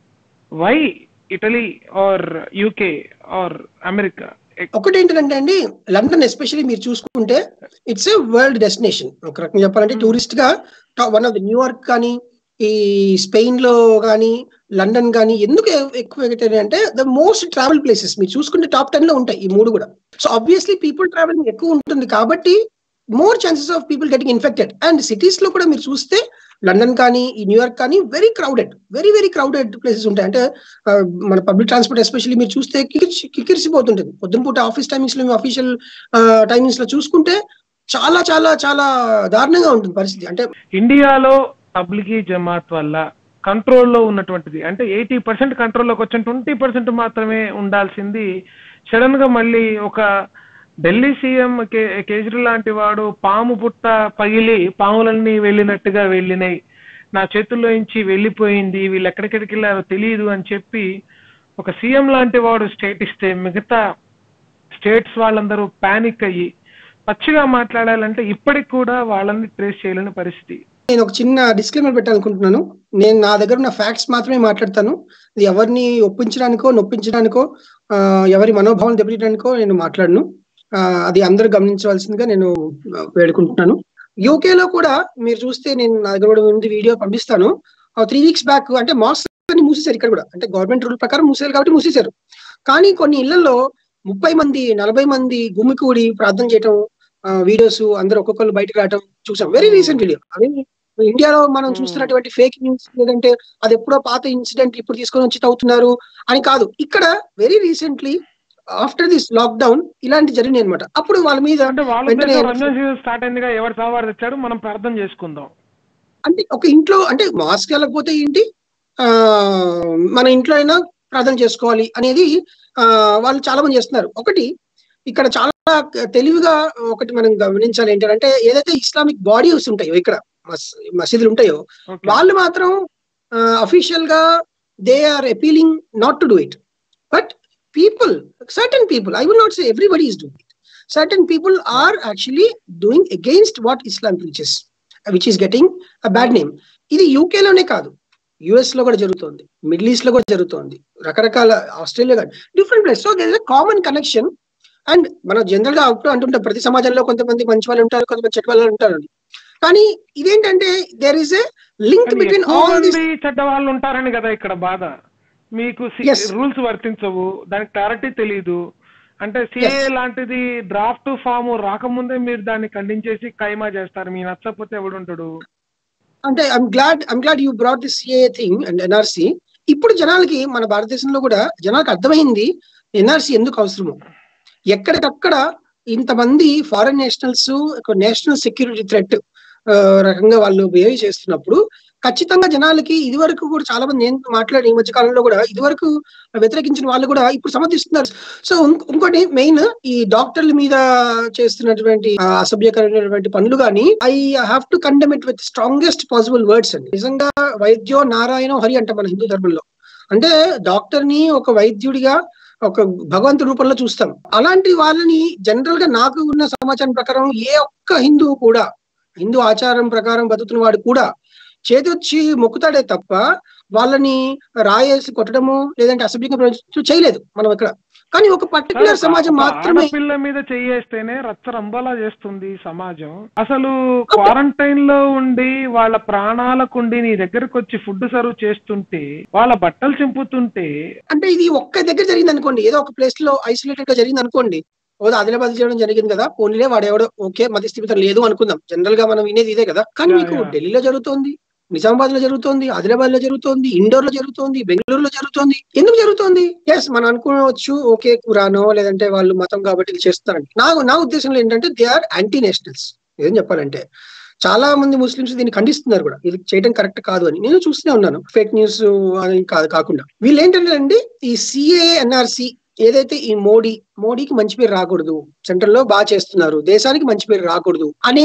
Why Italy or UK or America? ఒకటి ఏంటంటే అండి, లండన్ ఎస్పెషల్లీ మీరు చూసుకుంటే ఇట్స్ ఏ వరల్డ్ డెస్టినేషన్. ఒక రకంగా చెప్పాలంటే టూరిస్ట్ గా వన్ ఆఫ్ ది న్యూయార్క్ కానీ, ఈ స్పెయిన్ లో కానీ, లండన్ కానీ ఎందుకు ఎక్కువ అంటే ద మోస్ట్ ట్రావెల్ ప్లేసెస్ మీరు చూసుకుంటే టాప్ 10 లో ఉంటాయి ఈ మూడు కూడా. సో ఆబ్వియస్లీ పీపుల్ ట్రావెలింగ్ ఎక్కువ ఉంటుంది కాబట్టి more chances of people getting infected. And cities లో కూడా మీరు చూస్తే లండన్ కానీ ఈ న్యూయార్క్ కానీ వెరీ క్రౌడెడ్ ప్లేసెస్ ఉంటాయి. అంటే మన పబ్లిక్ ట్రాన్స్పోర్ట్ ఎస్పెషల్లీ మీరు చూస్తే కిక్కిరిసిపోతుంటుంది. పొద్దున పూట ఆఫీస్ టైమింగ్స్ లో అఫీషియల్ టైమింగ్స్ లో చూసుకుంటే చాలా చాలా చాలా దారుణంగా ఉంటుంది పరిస్థితి. అంటే ఇండియాలో తబ్లిగీ జమాత్ వల్ల కంట్రోల్లో ఉన్నటువంటిది అంటే 80% కంట్రోల్లోకి వచ్చిన 20% మాత్రమే ఉండాల్సింది సడన్ గా మళ్ళీ ఒక ఢిల్లీ సీఎం కేజ్రీవాల్ లాంటి వాడు పాము పుట్ట పగిలి పాములన్నీ వెళ్ళినట్టుగా వెళ్ళినాయి, నా చేతుల్లో నుంచి వెళ్ళిపోయింది, వీళ్ళు ఎక్కడికెక్కడికి వెళ్ళారో తెలియదు అని చెప్పి ఒక సీఎం లాంటి వాడు స్టేట్ ఇస్తే మిగతా స్టేట్స్ వాళ్ళందరూ పానిక్ అయ్యి పచ్చిగా మాట్లాడాలంటే ఇప్పటికి కూడా వాళ్ళని ట్రేస్ చేయలేని పరిస్థితి. నేను ఒక చిన్న డిస్క్లైమర్ పెట్టాలనుకుంటున్నాను. నేను నా దగ్గర ఉన్న ఫ్యాక్ట్స్ మాత్రమే మాట్లాడతాను. ఇది ఎవరిని ఒప్పించడానికో నొప్పించడానికో ఎవరి మనోభావాలు దెబ్బతీయడానికో నేను మాట్లాడను. అది అందరూ గమనించవలసిందిగా నేను వేడుకుంటున్నాను. యూకేలో కూడా మీరు చూస్తే నేను నా దగ్గర కూడా ఉంది, వీడియో పంపిస్తాను. 3 weeks బ్యాక్ అంటే మాస్క్ అని మూసేశారు ఇక్కడ కూడా, అంటే గవర్నమెంట్ రూల్ ప్రకారం మూసేశారు కాబట్టి మూసేశారు. కానీ కొన్ని ఇళ్లలో 30 మంది 40 మంది గుమికూడి ప్రార్థన చేయటం వీడియోస్ అందరూ ఒక్కొక్కరు బయటకు రావటం చూసాం. Very recent video. అవి ఇండియాలో మనం చూస్తున్నటువంటి ఫేక్ న్యూస్ లేదంటే అది ఎప్పుడో పాత ఇన్సిడెంట్ ఇప్పుడు తీసుకొని వచ్చి అవుతున్నారు అని కాదు. ఇక్కడ very recently after this lockdown ఇలాంటి జరిగినాయి అనమాట. అప్పుడు వాళ్ళ మీద స్టార్ట్ అయిందిగా, ఎవరు సావారు తెచ్చారు మనం ప్రార్థన చేసుకుందాం అంటే ఒక ఇంట్లో అంటే మాస్క్ వెళ్ళకపోతే ఏంటి, మన ఇంట్లో అయినా ప్రార్థన చేసుకోవాలి అనేది వాళ్ళు చాలా మంది చేస్తున్నారు. ఒకటి ఇక్కడ చాలా తెలివిగా ఒకటి మనం గమనించాలి ఏంటంటే ఏదైతే ఇస్లామిక్ బాడీస్ ఉంటాయో ఇక్కడ మసీదులు ఉంటాయో వాళ్ళు మాత్రం అఫీషియల్ గా they are appealing not to do it. people, certain people, I will not say everybody is doing it. Certain people are actually doing against what Islam preaches, which is getting a bad name. ఇది యూకే లోనే కాదు, యుఎస్ లో కూడా జరుగుతోంది, మిడిల్ ఈస్ట్ లో కూడా జరుగుతోంది, రకరకాల Australia different place. So there is a common connection. And మనం జనరల్ గా అప్పుడు అంటుంటాం ప్రతి సమాజంలో కొంతమంది మంచి వాళ్ళు ఉంటారు, కొంతమంది చెడ్డ వాళ్ళు ఉంటారు అని. కానీ ఇదేంటంటే there is a link between all this. చెడ్డ వాళ్ళు ఉంటారని కదా ఇక్కడ బాధ. మీకు రూల్స్ వర్తించవు, దానికి క్లారిటీ తెలియదు. అంటే సిఏ లాంటిది డ్రాఫ్ట్ ఫామ్ రాకముందే మీరు దాన్ని ఖండించేసి ఖైమా చేస్తారు. మీ నచ్చకపోతే ఎవడుంటాడు? అంటే I'm glad you brought this CA thing and NRC. ఇప్పుడు జనాలకి, మన భారతదేశంలో కూడా జనాలకు అర్థమైంది ఎన్ఆర్సీ ఎందుకు అవసరమో. ఎక్కడికక్కడ ఇంతమంది foreign nationals national security threat రకంగా వాళ్ళు బిహేవ్ చేస్తున్నప్పుడు ఖచ్చితంగా జనాలకి ఇదివరకు కూడా చాలా మంది, నేను మాట్లాడి ఈ మధ్య కాలంలో కూడా ఇదివరకు వ్యతిరేకించిన వాళ్ళు కూడా ఇప్పుడు సమర్థిస్తున్నారు. సో ఇంకోటి మెయిన్, ఈ డాక్టర్ల మీద చేస్తున్నటువంటి అసభ్యకరమైనటువంటి పనులు కానీ I have to condemn it with strongest possible words అండి. నిజంగా వైద్యో నారాయణో హరి అంట మన హిందూ ధర్మంలో. అంటే డాక్టర్ ని ఒక వైద్యుడిగా, ఒక భగవంతుడి రూపంలో చూస్తాం. అలాంటి వాళ్ళని జనరల్ గా నాకు ఉన్న సమాచారం ప్రకారం ఏ ఒక్క హిందువు కూడా, హిందూ ఆచారం ప్రకారం బతుకుతున్న వాడు కూడా చేతి వచ్చి మొక్కుతాడే తప్ప వాళ్ళని రాయేసి కొట్టడము లేదంటే అసభ్యంగా చేయలేదు మనం ఇక్కడ. కానీ ఒక పర్టికులర్ సమాజం మాత్రమే పిల్ల మీద చేయేస్తేనే రచ్చరంబలా చేస్తుంది సమాజం. అసలు క్వారంటైన్ లో ఉండి వాళ్ళ ప్రాణాలకుండి నీ దగ్గరకు వచ్చి ఫుడ్ సర్వ్ చేస్తుంటే, వాళ్ళ బట్టలు చింపుతుంటే, అంటే ఇది ఒక్క దగ్గర జరిగింది అనుకోండి, ఏదో ఒక ప్లేస్ లో ఐసోలేటెడ్ గా జరిగింది అనుకోండి, ఆదిలాబాద్ చేయడం జరిగింది కదా, పోనీలే వాడెవడో ఓకే మధ్యస్థిమితం లేదు అనుకుందాం. జనరల్ గా మనం వినేది ఇదే కదా. కానీ మీకు ఢిల్లీలో జరుగుతోంది, నిజామాబాద్ లో జరుగుతోంది, ఆదిలాబాద్ లో జరుగుతోంది, ఇండోర్ లో జరుగుతోంది, బెంగళూరులో జరుగుతోంది. ఎందుకు జరుగుతోంది? ఎస్, మనం అనుకోవచ్చు ఓకే కురానో లేదంటే వాళ్ళు మతం కాబట్టి ఇది చేస్తారండి. నా ఉద్దేశంలో ఏంటంటే దే ఆర్ యాంటీ నేషనల్స్. ఏం చెప్పాలంటే చాలా మంది ముస్లింస్ దీన్ని ఖండిస్తున్నారు కూడా, ఇది చేయడం కరెక్ట్ కాదు అని. నేను చూస్తూనే ఉన్నాను, ఫేక్ న్యూస్ అని కాకుండా. వీళ్ళు ఏంటంటే అండి, ఈ సిఏ ఎన్ఆర్సీ ఏదైతే ఈ మోడీకి మంచి పేరు రాకూడదు, సెంట్రల్ లో బాగా చేస్తున్నారు, దేశానికి మంచి పేరు రాకూడదు అనే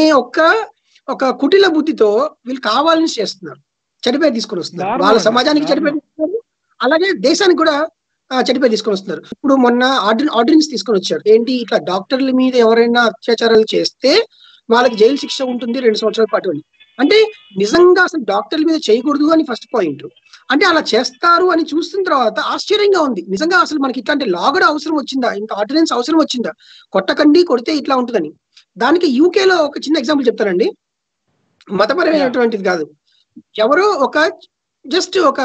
ఒక కుటిల బుద్ధితో వీళ్ళు కావాలని చేస్తున్నారు. చెడిపేరు తీసుకొని వస్తున్నారు, వాళ్ళ సమాజానికి చెడిపేరు తీసుకున్నారు, అలాగే దేశానికి కూడా చెడిపేరు తీసుకొని వస్తున్నారు. ఇప్పుడు మొన్న ఆర్డినెన్స్ తీసుకొని వచ్చారు. ఏంటి, ఇట్లా డాక్టర్ల మీద ఎవరైనా అత్యాచారాలు చేస్తే వాళ్ళకి జైలు శిక్ష ఉంటుంది 2 సంవత్సరాల పాటు అని. అంటే నిజంగా అసలు డాక్టర్ల మీద చేయకూడదు అని ఫస్ట్ పాయింట్. అంటే అలా చేస్తారు అని చూస్తున్న తర్వాత ఆశ్చర్యంగా ఉంది. నిజంగా అసలు మనకి ఇట్లాంటి లా కూడా అవసరం వచ్చిందా, ఇంత ఆర్డినెన్స్ అవసరం వచ్చిందా, కొట్టకండి కొడితే ఇట్లా ఉంటుందని. దానికి యూకేలో ఒక చిన్న ఎగ్జాంపుల్ చెప్తానండి. మతపరమైనటువంటిది కాదు, ఎవరో ఒక జస్ట్ ఒక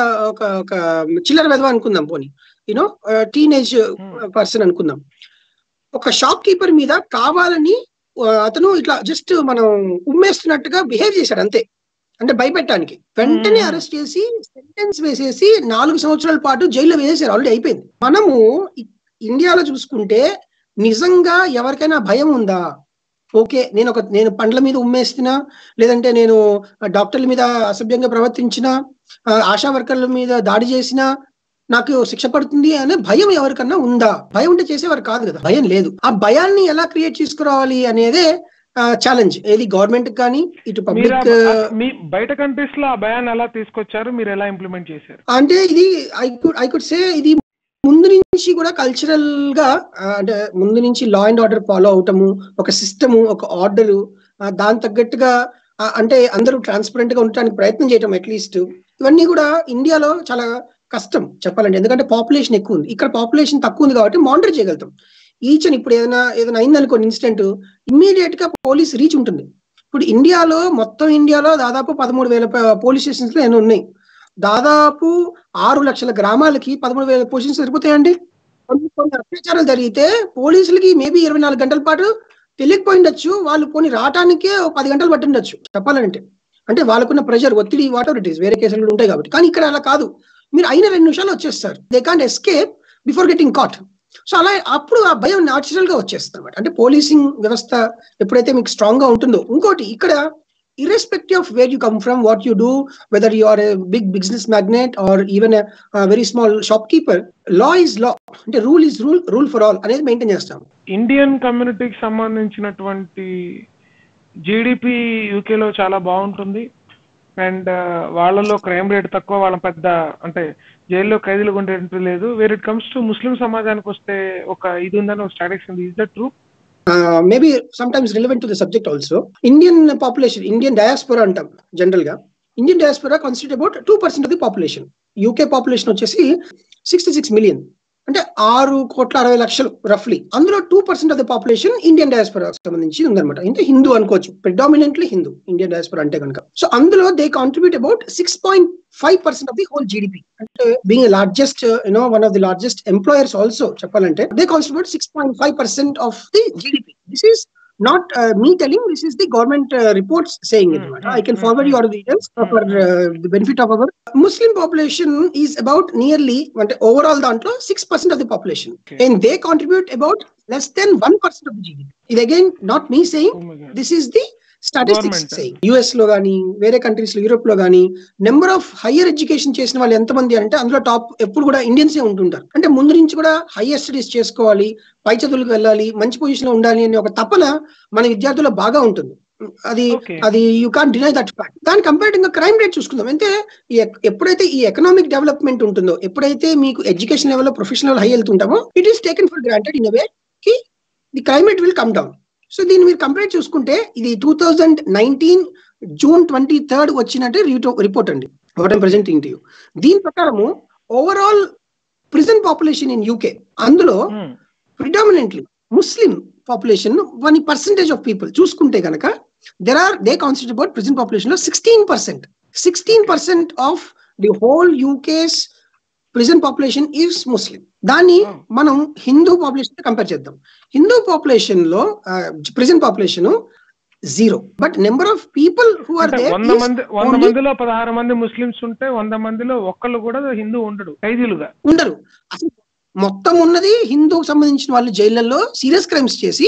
చిల్లర వెధవ అనుకుందాం, పోనీ యూనో టీనేజ్ పర్సన్ అనుకుందాం. ఒక షాప్ కీపర్ మీద కావాలని అతను ఇట్లా జస్ట్ మనం ఉమ్మేస్తున్నట్టుగా బిహేవ్ చేశాడు అంతే, అంటే భయపెట్టడానికి. వెంటనే అరెస్ట్ చేసి సెంటెన్స్ వేసేసి 4 సంవత్సరాల పాటు జైల్లో వేసేసారు, ఆల్రెడీ అయిపోయింది. మనము ఇండియాలో చూసుకుంటే నిజంగా ఎవరికైనా భయం ఉందా? ఓకే, నేను పండ్ల మీద ఉమ్మేస్తున్నా, లేదంటే నేను డాక్టర్ల మీద అసభ్యంగా ప్రవర్తించినా, ఆశా వర్కర్ల మీద దాడి చేసినా నాకు శిక్ష పడుతుంది అనే భయం ఎవరికన్నా ఉందా? భయం ఉంటే చేసేవారు కాదు కదా, భయం లేదు. ఆ భయాన్ని ఎలా క్రియేట్ చేసుకురావాలి అనేదే ఛాలెంజ్. ఏది గవర్నమెంట్ కానీ ఇటు పబ్లిక్. బయట కంట్రీస్ లో ఆ భయాన్ని ఎలా తీసుకొచ్చారు, మీరు ఎలా ఇంప్లిమెంట్ చేశారు? అంటే ఇది ఐ కుడ్ సే ఇది ముందు నుంచి కూడా కల్చరల్ గా, అంటే ముందు నుంచి లా అండ్ ఆర్డర్ ఫాలో అవటము, ఒక సిస్టము, ఒక ఆర్డరు, దాని తగ్గట్టుగా అంటే అందరూ ట్రాన్స్పరెంట్ గా ఉండటానికి ప్రయత్నం చేయటం అట్లీస్ట్. ఇవన్నీ కూడా ఇండియాలో చాలా కష్టం చెప్పాలంటే, ఎందుకంటే పాపులేషన్ ఎక్కువ ఉంది, ఇక్కడ పాపులేషన్ తక్కువ ఉంది కాబట్టి మానిటర్ చేయగలుగుతాం. ఈచ్ అని ఇప్పుడు ఏదైనా అయిందనుకోండి ఇన్సిడెంట్, ఇమ్మీడియట్ గా పోలీస్ రీచ్ ఉంటుంది. ఇప్పుడు మొత్తం ఇండియాలో దాదాపు 13,000 పోలీస్ స్టేషన్స్ లో ఎన్నో ఉన్నాయి. దాదాపు 6 లక్షల గ్రామాలకి 13,000 పోలీస్ స్టేషన్స్ సరిపోతాయండి. కొన్ని అత్యాచారాలు జరిగితే పోలీసులకి మేబీ 24 గంటల పాటు తెలియకపోయిండొచ్చు, వాళ్ళు పోనీ రావటానికే 10 గంటలు పట్టిండొచ్చు చెప్పాలంటే. అంటే వాళ్ళకున్న ప్రెషర్, ఒత్తిడి, వాట్ ఎవర్ ఇట్ ఈస్, వేరే కేసులు కూడా ఉంటాయి కాబట్టి. కానీ ఇక్కడ అలా కాదు, మీరు అయిన 2 నిమిషాలు వచ్చేస్తారు. They can't escape before getting caught. So అలా అప్పుడు ఆ భయం న్యాచురల్ గా వచ్చేస్తుంది అనమాట. అంటే పోలీసింగ్ వ్యవస్థ ఎప్పుడైతే మీకు స్ట్రాంగ్ గా ఉంటుందో. ఇంకోటి ఇక్కడ irrespective of where you come from, what you do, whether you are a big business magnate or even a very small shopkeeper, law is law. అంటే rule is rule for all అనేది మెయింటైన్ చేస్తాం. ఇండియన్ కమ్యూనిటీకి సంబంధించినటువంటి జీడిపి యూకేలో చాలా బాగుంటుంది. అండ్ వాళ్ళలో క్రైమ్ రేట్ తక్కువ, వాళ్ళ పెద్ద అంటే జైల్లో ఖైదీలు ఉండేది లేదు. వేర్ ఇట్ కమ్స్ టు ముస్లిం సమాజానికి వస్తే ఒక ఇది ఉందని ఒక స్టాటిస్టిక్స్ ఉంది. Is that true? Maybe sometimes relevant to the subject also. Indian population, Indian diaspora antam general ga. Indian diaspora constitute about 2% of the population. UK population వచ్చేసి 66 million. అంటే 6,60,00,000 రఫ్లీ. అందులో 2% of the population Indian diaspora సంబంధించి ఉందన్నమాట. అంటే హిందూ అనుకోవచ్చు, ప్రిడామినెంట్లీ హిందూ ఇండియన్ డయాస్పోరా అంటే కనుక. సో అందులో they contribute about 6.5% of the whole GDP. అంటే being largest one of the largest employers also చెప్పాలంటే they contribute 6.5% of the GDP. This is not me telling, this is the government reports saying it. I can forward you all the details for the benefit of our Muslim population is about nearly overall dantlo 6% of the population, and they contribute about less than 1% of the GDP. It again not me saying, this is the statistics US లో గానీ వేరే కంట్రీస్ లో యూరోప్ లో గానీ నెంబర్ ఆఫ్ హైయర్ ఎడ్యుకేషన్ చేసిన వాళ్ళు ఎంతమంది అంటే అందులో టాప్ ఎప్పుడు కూడా ఇండియన్సే ఉంటుంటారు. అంటే ముందు నుంచి కూడా హైయర్ స్టడీస్ చేసుకోవాలి, పై చదువులకు వెళ్ళాలి, మంచి పొజిషన్ లో ఉండాలి అనే ఒక తపన మన విద్యార్థుల్లో బాగా ఉంటుంది. అది you can't deny that fact. దాని కంపేరిటివ్ గా క్రైమ్ రేట్ చూసుకుందాం. అంటే ఎప్పుడైతే ఈ ఎకనామిక్ డెవలప్మెంట్ ఉంటుందో, ఎప్పుడైతే మీకు education level professional level high వెళ్తుంటామో, it is taken for granted in a way కి the crime rate will come down. So దీన్ని మీరు కంపేర్ చూసుకుంటే ఇది 2019 June 23rd వచ్చినట్టే రిపోర్ట్ అండి, what I'm presenting to you. దీని ప్రకారము overall prison population in UK, అందులో predominantly Muslim population 1% of people చూసుకుంటే కనుక they constitute about prison population లో 16% of the whole UK's prison population is Muslim. దాన్ని మనం హిందూ పాపులేషన్ తో కంపేర్ చేద్దాం. హిందూ పాపులేషన్ లో prison population 0, but number of people who are there 100 మందిలో 16 మంది ముస్లిమ్స్ ఉంటే 100 మందిలో ఒక్కళ్ళు కూడా హిందూ ఉండరు. అసలు మొత్తం ఉన్నది హిందూకు సంబంధించిన వాళ్ళు జైళ్లలో సీరియస్ క్రైమ్స్ చేసి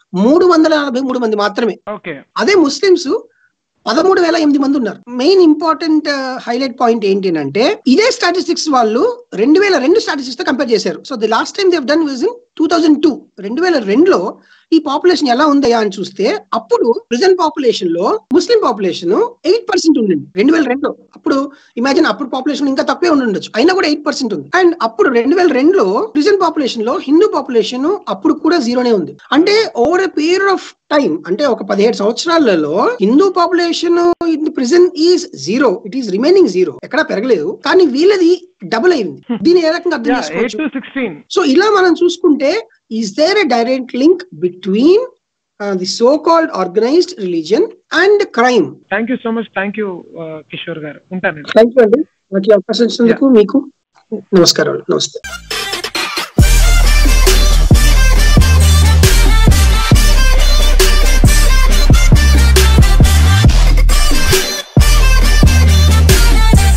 343 మంది మాత్రమే. అదే ముస్లిమ్స్ 13,008 మంది ఉన్నారు. మెయిన్ ఇంపార్టెంట్ హైలైట్ పాయింట్ ఏంటి అంటే ఇదే స్టాటిస్టిక్స్ వాళ్ళు 2002 స్టాటిస్టిక్స్ తో కంపేర్ చేశారు. So the last time they have done was in 2002. 2002లో ఈ పాపులేషన్ ఎలా ఉందయా అని చూస్తే అప్పుడు ప్రిజన్ పాపులేషన్ లో ముస్లిం పాపులేషన్ 8% ఉండింది 2002లో. అప్పుడు ఇమాజిన్, అప్పుడు పాపులేషన్ ఇంకా తక్కువే ఉండొచ్చు, అయినా కూడా 8% ఉంది. అండ్ అప్పుడు 2002లో ప్రిజన్ పాపులేషన్ లో హిందూ పాపులేషన్ అప్పుడు కూడా 0నే ఉంది. అంటే over a period of time, అంటే ఒక 17 సంవత్సరాలలో Hindu population in prison is 0, it is remaining 0, ఎక్కడా పెరగలేదు. కానీ వీళ్ళది డబుల్ అయింది. దీన్ని ఏ రకంగా అర్థం చేసుకోవచ్చు? సో ఇలా మనం చూసుకుంటే is there a direct link between the so-called organized religion and crime? Thank you so much. Thank you, Kishore garu. Untanu. Thank you అండి, నాకు అవకాశం ఇచ్చినందుకు మీకు నమస్కారాలు. నమస్తే.